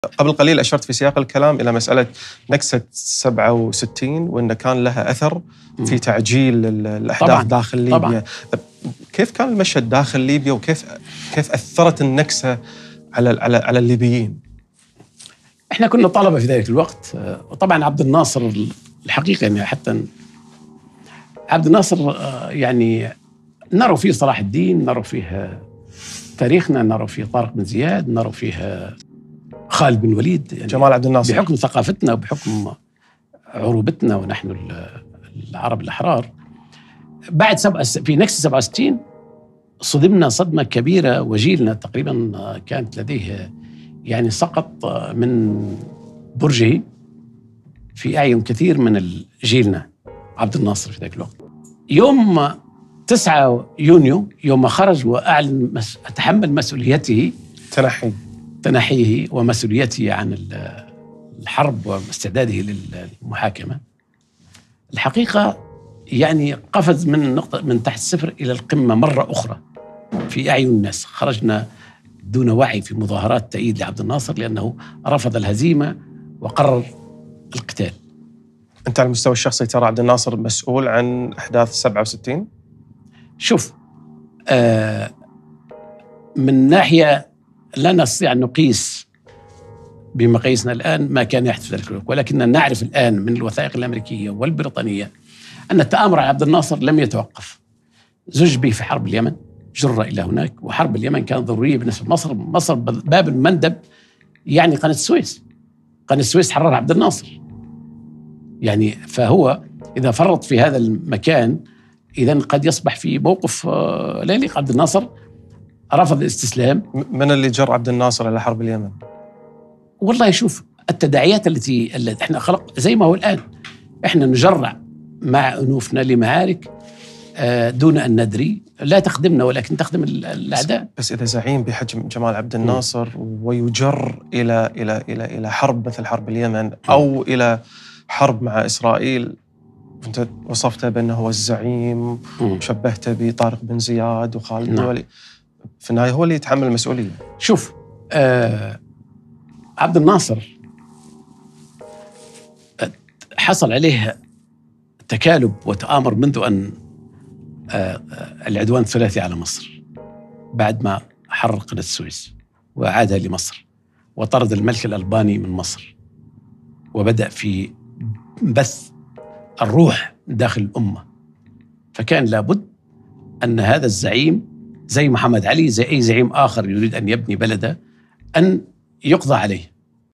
قبل قليل أشرت في سياق الكلام إلى مسألة نكسة 67 وأن كان لها أثر في تعجيل الأحداث طبعاً داخل ليبيا. طبعاً. كيف كان المشهد داخل ليبيا وكيف أثرت النكسة على الليبيين؟ احنا كنا طلبة في ذلك الوقت، وطبعا عبد الناصر الحقيقة يعني حتى عبد الناصر يعني نرى فيه صلاح الدين، نرى فيه تاريخنا، نرى فيه طارق بن زياد، نرى فيه خالد بن وليد، يعني جمال عبد الناصر، بحكم ثقافتنا وبحكم عروبتنا ونحن العرب الأحرار. بعد في نكسة 67 صدمنا صدمة كبيرة، وجيلنا تقريبا كانت لديه يعني سقط من برجه في أعين كثير من جيلنا عبد الناصر في ذلك الوقت. يوم 9 يونيو يوم خرج وأعلن أتحمل مسؤوليته تنحيه ومسؤوليته عن الحرب واستعداده للمحاكمة، الحقيقة يعني قفز من تحت الصفر إلى القمة مرة أخرى في أعين الناس. خرجنا دون وعي في مظاهرات تأييد لعبد الناصر لأنه رفض الهزيمة وقرر القتال. أنت على المستوى الشخصي ترى عبد الناصر مسؤول عن أحداث 67؟ شوف، من ناحية لا نستطيع أن نقيس بمقاييسنا الآن ما كان يحدث في ذلك الوقت، ولكننا نعرف الآن من الوثائق الأمريكية والبريطانية أن التآمر على عبد الناصر لم يتوقف. زج به في حرب اليمن، جر إلى هناك، وحرب اليمن كانت ضرورية بالنسبة لمصر باب المندب، يعني قناة السويس حررها عبد الناصر. يعني فهو إذا فرط في هذا المكان إذن قد يصبح في موقف لا يليق. عبد الناصر رفض الاستسلام. من اللي جر عبد الناصر إلى حرب اليمن؟ والله شوف، التداعيات التي احنا خلق زي ما هو الآن، احنا نجرع مع أنوفنا لمعارك دون أن ندري، لا تخدمنا ولكن تخدم الأعداء. بس إذا زعيم بحجم جمال عبد الناصر ويجر إلى حرب مثل حرب اليمن أو إلى حرب مع إسرائيل، أنت وصفته بأنه هو الزعيم وشبهته بطارق بن زياد وخالد بن وليد، في النهاية هو اللي يتحمل المسؤولية. شوف، عبد الناصر حصل عليه تكالب وتآمر منذ أن العدوان الثلاثي على مصر، بعد ما حرر قناة السويس وعادها لمصر وطرد الملك الألباني من مصر، وبدأ في بث الروح داخل الأمة. فكان لابد أن هذا الزعيم زي محمد علي، زي أي زعيم آخر يريد أن يبني بلده، أن يقضى عليه.